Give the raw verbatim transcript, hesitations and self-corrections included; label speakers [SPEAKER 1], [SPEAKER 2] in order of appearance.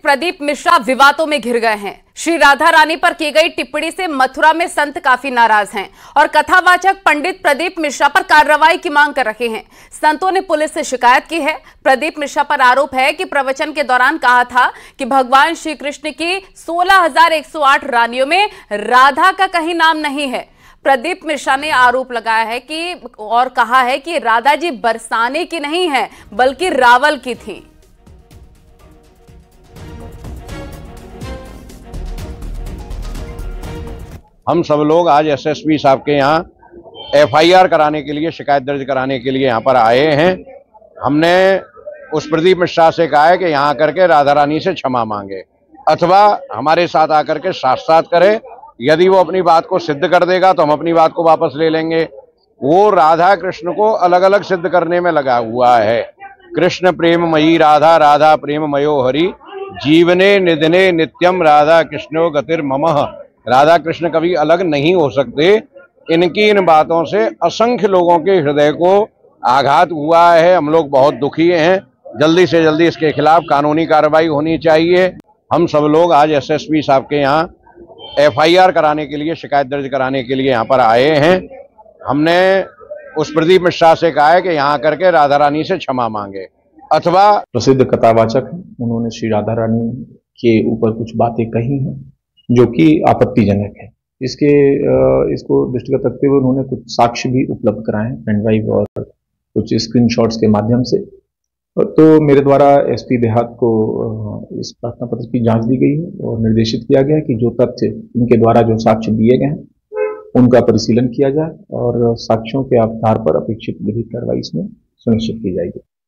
[SPEAKER 1] प्रदीप मिश्रा विवादों में घिर गए हैं। श्री राधा रानी पर की गई टिप्पणी से मथुरा में संत काफी नाराज हैं और कथावाचक पंडित प्रदीप मिश्रा पर कार्रवाई की मांग कर रहे हैं। संतों ने पुलिस से शिकायत की है। प्रदीप मिश्रा पर आरोप है कि प्रवचन के दौरान कहा था कि भगवान श्री कृष्ण की सोलह हजार एक सौ आठ रानियों में राधा का कहीं नाम नहीं है। प्रदीप मिश्रा ने आरोप लगाया है कि और कहा है कि राधा जी बरसाने की नहीं है बल्कि रावल की थी।
[SPEAKER 2] हम सब लोग आज एसएसपी साहब के यहाँ एफआईआर कराने के लिए, शिकायत दर्ज कराने के लिए यहाँ पर आए हैं। हमने उस प्रदीप मिश्रा से कहा है कि यहाँ करके राधा रानी से क्षमा मांगे अथवा हमारे साथ आकर के साथ-साथ करे। यदि वो अपनी बात को सिद्ध कर देगा तो हम अपनी बात को वापस ले लेंगे। वो राधा कृष्ण को अलग अलग सिद्ध करने में लगा हुआ है। कृष्ण प्रेममयी राधा, राधा प्रेममयो हरि, जीवने निधने नित्यम राधा कृष्णो गतिर्ममः। राधा कृष्ण कभी अलग नहीं हो सकते। इनकी इन बातों से असंख्य लोगों के हृदय को आघात हुआ है। हम लोग बहुत दुखी हैं। जल्दी से जल्दी इसके खिलाफ कानूनी कार्रवाई होनी चाहिए। हम सब लोग आज एसएसपी साहब के यहाँ एफआईआर कराने के लिए, शिकायत दर्ज कराने के लिए यहाँ पर आए हैं। हमने उस प्रदीप मिश्रा से कहा है कि यहाँ करके राधा रानी से क्षमा मांगे अथवा
[SPEAKER 3] प्रसिद्ध कथावाचक हैं, उन्होंने श्री राधा रानी के ऊपर कुछ बातें कही हैं जो कि आपत्तिजनक है। इसके इसको दृष्टिगत रखते हुए उन्होंने कुछ साक्ष्य भी उपलब्ध कराए हैं, पेन ड्राइव और कुछ स्क्रीनशॉट्स के माध्यम से। तो मेरे द्वारा एसपी देहात को इस प्रार्थना पत्र की जांच दी गई है और निर्देशित किया गया है कि जो तथ्य इनके द्वारा जो साक्ष्य दिए गए हैं उनका परिशीलन किया जाए और साक्ष्यों के आधार पर अपेक्षित विधिक कार्रवाई इसमें सुनिश्चित की जाएगी।